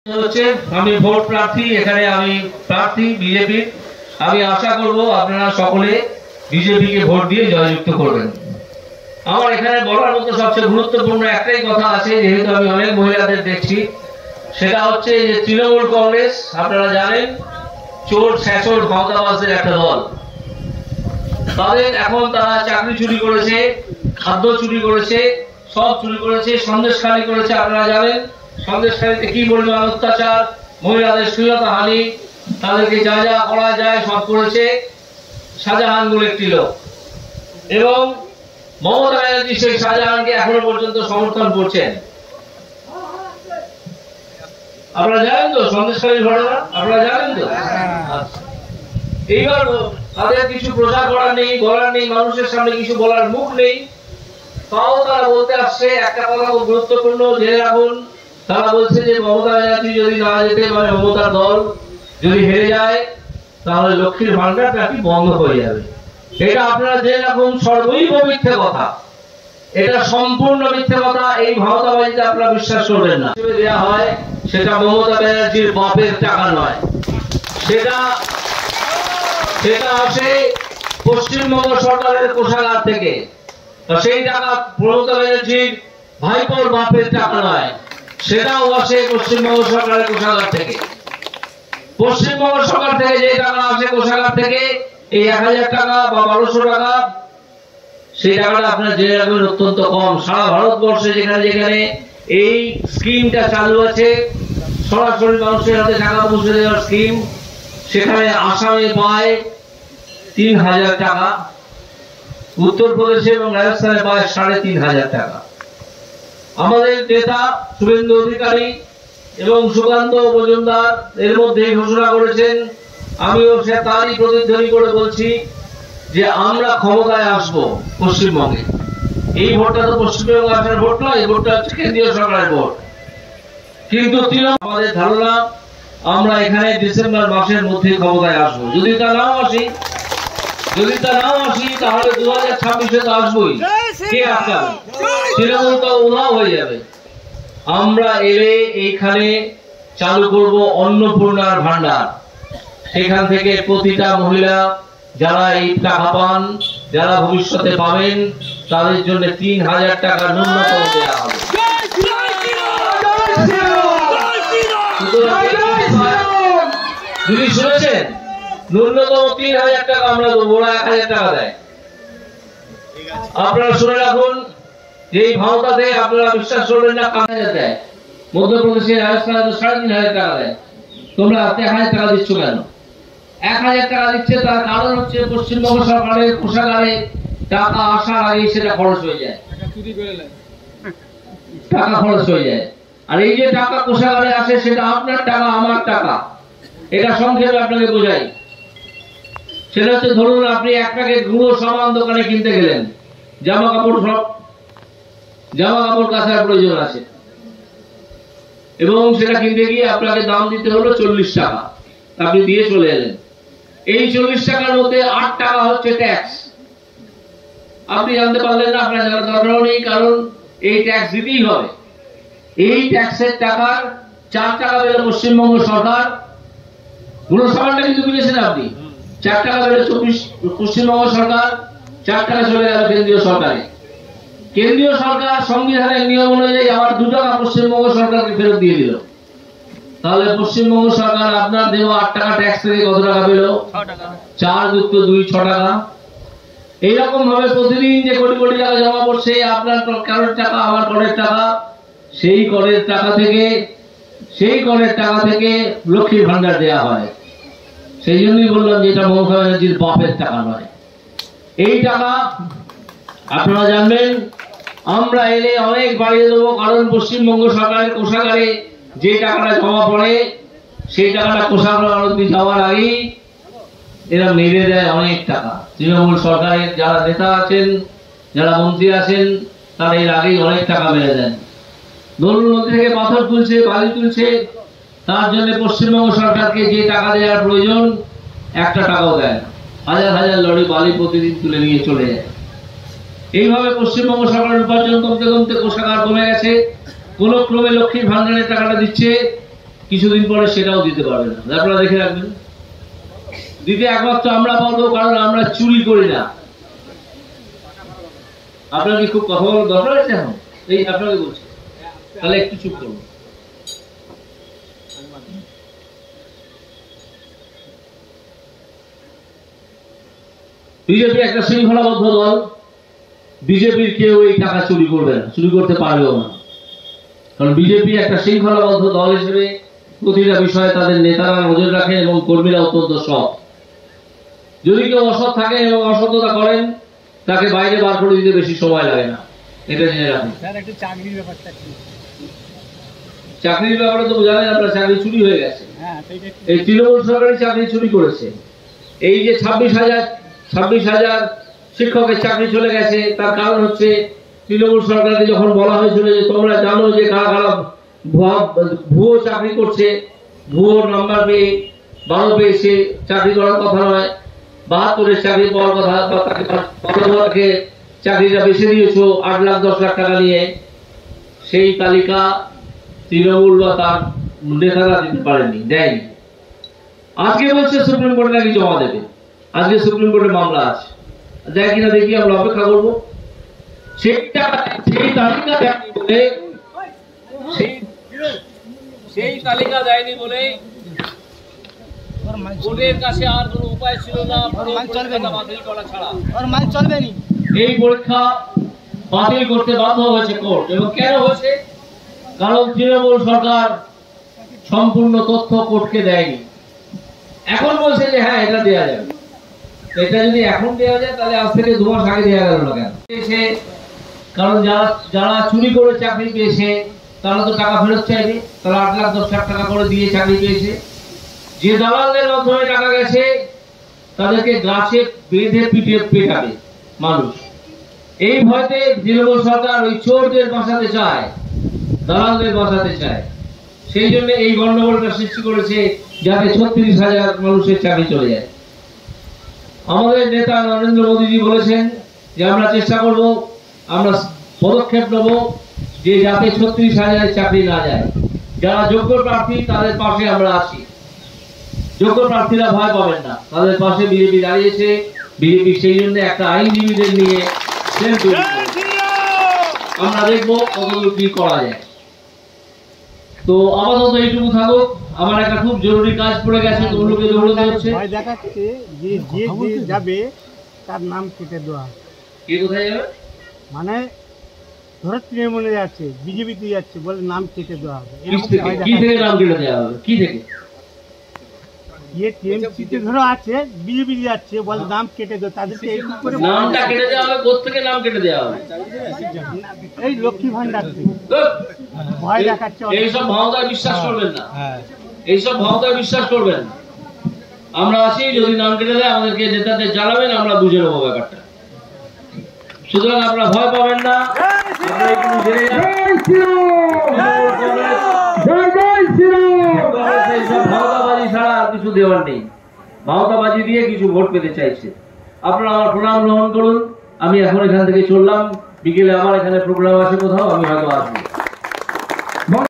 আমি ভোট প্রার্থী, এখানে আমি প্রার্থী বিজেপির। আমি আশা করব আপনারা সকলে বিজেপিকে ভোট দিয়ে জয়যুক্ত করবেন। আমার এখানে বলার মতো সবচেয়ে গুরুত্বপূর্ণ একটাই কথা আছে, যেহেতু আমি অনেক মহিলাদের দেখছি, সেটা হচ্ছে যে তৃণমূল কংগ্রেস আপনারা জানেন চোর ছেচর ক্ষমতাবাসের একটা দল। তাদের এখন তারা চাকরি চুরি করেছে, খাদ্য চুরি করেছে, সব চুরি করেছে, সন্দেশখালী করেছে। আপনারা জানেন সন্দেশখালীতে কি পরিমাণ অত্যাচার, মহিলাদের শ্লীলতাহানি, তাদেরকে যা যা করা যায় সব করেছে শাহজাহান বলে একটি লোক। এবং মমতা ব্যানার্জি সেই শাহজাহানকে এখনো পর্যন্ত সমর্থন করছেন। আপনারা জানেন তো সন্দেশখালীর ঘটনা, আপনারা জানেন তো। এইবার তাদের কিছু প্রচার করার নেই, বলার নেই, মানুষের সামনে কিছু বলার মুখ নেই, তাও তারা বলতে আসছে একটা কথা খুব গুরুত্বপূর্ণ জেনে রাখুন। তারা বলছে যে মমতা ব্যানার্জি যদি না যেতে পারে, মমতার দল যদি হেরে যায়, তাহলে লক্ষ্মীর ভান্ডার নাকি বন্ধ হয়ে যাবে। এটা আপনারা জেনে রাখুন, সর্বৈব মিথ্যে কথা, এটা সম্পূর্ণ মিথ্যে কথা। এই ভাওতাবাজিতে আপনারা বিশ্বাস করবেন না। দেওয়া হয় সেটা মমতা ব্যানার্জির বাপের টাকা নয়, সেটা আসে পশ্চিমবঙ্গ সরকারের কোষাগার থেকে। সেই টাকা মমতা ব্যানার্জির ভাইপোর বাপের টাকা নয়, সেটাও আসে পশ্চিমবঙ্গ সরকারের কোষাগার থেকে। পশ্চিমবঙ্গ সরকার থেকে যে টাকা আসে কোষাগার থেকে, এই 1000 টাকা বা 1200 টাকা, সেই টাকাটা আপনারা জেনে রাখবেন অত্যন্ত কম। সারা ভারতবর্ষে যেখানে যেখানে এই স্কিমটা চালু আছে, সরাসরি মানুষের হাতে টাকা পৌঁছে দেওয়ার স্কিম, সেখানে আসামে পায় 3000 টাকা, উত্তরপ্রদেশে এবং রাজস্থানে পায় 3500 টাকা। আমাদের নেতা শুভেন্দু অধিকারী এবং সুকান্ত মজুমদার এর মধ্যে ঘোষণা করেছেন, আমিও সে তারই প্রতিধ্বনি করে বলছি যে আমরা ক্ষমতায় আসব পশ্চিমবঙ্গে। এই ভোটটা তো পশ্চিমবঙ্গে আসার ভোট নয়, এই ভোটটা হচ্ছে কেন্দ্রীয় সরকারের ভোট। কিন্তু আমাদের ধারণা আমরা এখানে ডিসেম্বর মাসের মধ্যে ক্ষমতায় আসবো। যদি তা নাও আসি তাহলে 2026-এ তো আসবোই। কে আটকাবে? তৃণমূল তো উধাও হয়ে যাবে। আমরা এলে এইখানে চালু করব অন্নপূর্ণার ভান্ডার। সেখান থেকে প্রতিটা মহিলা যারা এই টাকা পান, যারা ভবিষ্যতে পাবেন, তাদের জন্য 3000 টাকা ন্যূনতম দেওয়া হবে। যদি শুনেছেন, ন্যূনতম 3000 টাকা আমরা দেবো, ওরা 1000 টাকা দেয়। আপনারা শুনে রাখুন, এই ভাওতাতে আপনারা বিশ্বাস করবেন না, 5000 দেয়। মধ্যপ্রদেশে, রাজস্থানে তো 3500 টাকা দেয়। তোমরা 1000 টাকা দিচ্ছ কেন? 1000 টাকা দিচ্ছে, তার কারণ হচ্ছে পশ্চিমবঙ্গ সরকারের কোষাগারে টাকা আসার আগে সেটা খরচ হয়ে যায়, টাকা খরচ হয়ে যায়। আর এই যে টাকা কোষাগারে আসে, সেটা আপনার টাকা, আমার টাকা। এটা সংক্ষেপে আপনাকে বোঝাই। সেটা হচ্ছে, ধরুন আপনি এক প্যাকেট গুঁড়ো সামান দোকানে কিনতে গেলেন, জামা কাপড় কাচার প্রয়োজন আছে, এবং সেটা কিনতে গিয়ে আপনাকে দাম দিতে হলো 40 টাকা। আপনি দিয়ে চলে এলেন। এই 40 টাকার মধ্যে 8 টাকা হচ্ছে ট্যাক্স। আপনি জানতে পারলেন না, আপনার জানার দরকার নেই, কারণ এই ট্যাক্স দিতেই হবে। এই ট্যাক্সের টাকার 4 টাকা পেল পশ্চিমবঙ্গ সরকার। গুঁড়ো সামানটা কিন্তু কিনেছেন আপনি, 4 টাকা পেল পশ্চিমবঙ্গ সরকার, 4 টাকা চলে গেল কেন্দ্রীয় সরকারে। কেন্দ্রীয় সরকার সংবিধানের নিয়ম অনুযায়ী আবার 2 টাকা পশ্চিমবঙ্গ সরকারকে ফেরত দিয়ে দিল। তাহলে পশ্চিমবঙ্গ সরকার আপনার দেওয়া 8 টাকা ট্যাক্স থেকে কত টাকা পেল? 4 যুক্ত 2 6 টাকা। এইরকম ভাবে প্রতিদিন যে কোটি কোটি টাকা জমা পড়ছে, আপনার করের টাকা, আমার করের টাকা, সেই করের টাকা থেকে লক্ষ্মীর ভান্ডার দেওয়া হয়। সেই জন্যই বললাম যে এটা মমতা ব্যানার্জির বাপের টাকা নয়। এই টাকা আপনারা জানবেন, আমরা এলে অনেক বাড়িয়ে দেবো, কারণ পশ্চিমবঙ্গ সরকারের কোষাগারে যে টাকাটা জমা পড়ে, সেই টাকাটা কোষাগার অবধি যাওয়ার আগেই এরা মেরে দেয় অনেক টাকা। তৃণমূল সরকারের যারা নেতা আছেন, যারা মন্ত্রী আছেন, তারা এর আগেই অনেক টাকা মেরে দেন। ধরুন নদী থেকে পাথর তুলছে, বালি তুলছে, তার জন্য পশ্চিমবঙ্গ সরকারকে যে টাকা দেওয়ার প্রয়োজন, 1 টাকাও দেয় না। হাজার হাজার লরি বালি প্রতিদিন তুলে নিয়ে চলে যায়। এইভাবে পশ্চিমবঙ্গ সরকারের উপার্জন কমতে কমতে কোষাগার কমে গেছে। কোন ক্রমে লক্ষ্মীর ভান্ডারের টাকাটা দিচ্ছে, কিছুদিন পরে সেটাও দিতে পারবে না। আপনারা দেখে রাখবেন, দিতে একমাত্র আমরা পারবো, কারণ আমরা চুরি করি না। আপনার কি খুব কথা বলার দরকার আছে এখন? এই আপনাকে বলছি, তাহলে একটু চুপ করুন। বিজেপি একটা শৃঙ্খলাবদ্ধ দল, বিজেপির কেউ এই টাকা চুরি করবে না, চুরি করতে পারবেও না। কারণ বিজেপি একটা শৃঙ্খলাবদ্ধ দল হিসেবে প্রতিটা বিষয়ে তাদের নেতারা নজর রাখেন এবং কর্মীরা অত্যন্ত সৎ। যদি কেউ অসৎ থাকে এবং অসততা করেন, তাকে বাইরে বার করে দিতে বেশি সময় লাগে না, এটা জেনে রাখুন। চাকরির ব্যাপারে তো জানেন আপনার, চাকরি চুরি হয়ে গেছে। এই তৃণমূল সরকারি চাকরি চুরি করেছে। এই যে 26,000 শিক্ষকের চাকরি চলে গেছে, তার কারণ হচ্ছে তৃণমূল সরকারকে যখন বলা হয়েছিল যে তোমরা জানো যে কারা কারা ভুয়ো চাকরি করছে, ভুয়ো নাম্বার পেয়ে 12 পেয়ে সে চাকরি করার কথা নয়, 72-এর চাকরি পাওয়ার কথা, বা তাকে চাকরিটা বেছে দিয়েছো 8 লাখ 10 লাখ টাকা নিয়ে, সেই তালিকা তৃণমূল বা তার নেতারা দিতে পারেনি, দেয়নি। আজকে বলছে সুপ্রিম কোর্টে নাকি জমা দেবে, আজকে সুপ্রিম কোর্টে মামলা আছে, দেয় কিনা দেখি, আমরা অপেক্ষা করবো। সেই তালিকা দেয়নি বলে, সেই তালিকা দেয়নি বলে কোর্টের কাছে আর কোনো উপায় ছিল না বাতিল করা ছাড়া। এই পরীক্ষা বাতিল করতে বাধ্য হয়েছে কোর্ট। এবং কেন হয়েছে? কারণ তৃণমূল সরকার সম্পূর্ণ তথ্য কোর্টকে দেয়নি। এখন বলছে যে হ্যাঁ এটা দেওয়া যাবে। এটা যদি এখন দেওয়া যায় তাহলে আজ থেকে 2 মাস আগে দেওয়া গেল না কেন? কারণ যারা চুরি করে চাকরি পেয়েছে তারা তো টাকা ফেরত চাইবে, তারা 8 লাখ 10 লাখ টাকা করে দিয়ে চাকরি পেয়েছে। যে দালালদের মাধ্যমে টাকা গেছে তাদেরকে গাছে বেঁধে পিটিয়ে পেটাবে মানুষ। এই ভয়তে তৃণমূল সরকার ওই চোরদের বাঁচাতে চায়, দালালদের বাঁচাতে চায়। সেই জন্য এই গন্ডগোলটা সৃষ্টি করেছে, যাতে 36,000 মানুষের চাকরি চলে যায়। আমাদের নেতা নরেন্দ্র মোদীজি বলেছেন যে আমরা চেষ্টা করব, আমরা পদক্ষেপ নেব যে যাতে 36,000 চাকরি না যায়। যারা যোগ্য প্রার্থী তাদের পাশে আমরা আছি, যোগ্য প্রার্থীরা ভয় পাবেন না, তাদের পাশে বিজেপি দাঁড়িয়েছে। বিজেপি সেই জন্য একটা আইনজীবীদের নিয়ে আমরা দেখবো কতদূর কি করা যায়। তো আপাতত এইটুকু থাকুক, আমার একটা খুব জরুরি কাজ পড়ে গেছে, তোমলোকে দৌড়তে হচ্ছে। ভয় দেখাচ্ছে যে যাবে তার নাম কেটে দেওয়া। কে কোথায় যাবে? মানে ধরো তৃণমূলে যাচ্ছে, বিজেপিতে যাচ্ছে, বলে নাম কেটে দেওয়া হবে। কি থেকে নাম কেটে দেওয়া হবে? কি থেকে? টিএমসিতে ধরো আছে, বিজেপি যাচ্ছে, বলে নাম কেটে দেওয়া। তাদেরকে নামটা কেটে দেওয়া হবে? কোথেকে নাম কেটে দেওয়া হবে? এই লক্ষ্মী ভান্ডার থেকে ভয় দেখাচ্ছে। এইসব ভাওতায় বিশ্বাস করবেন না, এইসব ভাওতায় বিশ্বাস করবেন না। আমরা আছি, যদি নাম কেটে দেয় আমাদেরকে নেতাদের জানাবেন, আমরা বুঝে নেবো ব্যাপারটা। সুতরাং আপনারা ভয় পাবেন না, আপনারা একটু জেনে যান। এইসব ভাওতাবাজি ছাড়া আর কিছু দেওয়ার নেই। ভাওতাবাজি দিয়ে কিছু ভোট পেতে চাইছে। আপনারা আমার প্রণাম গ্রহণ করুন। আমি এখন এখান থেকে চললাম, বিকেলে আমার এখানে প্রোগ্রাম আছে কোথাও, আমি হয়তো আসবো।